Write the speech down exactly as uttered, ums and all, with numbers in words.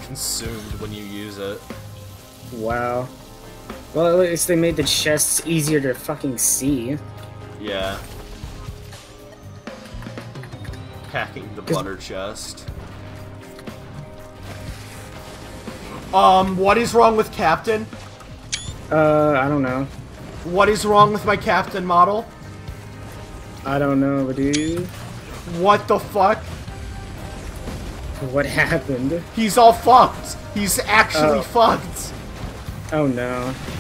consumed when you use it. Wow. Well, at least they made the chests easier to fucking see. Yeah. Packing the butter chest. Um, what is wrong with Captain? Uh, I don't know. What is wrong with my Captain model? I don't know, dude. What the fuck? What happened? He's all fucked. He's actually Oh. fucked. Oh no.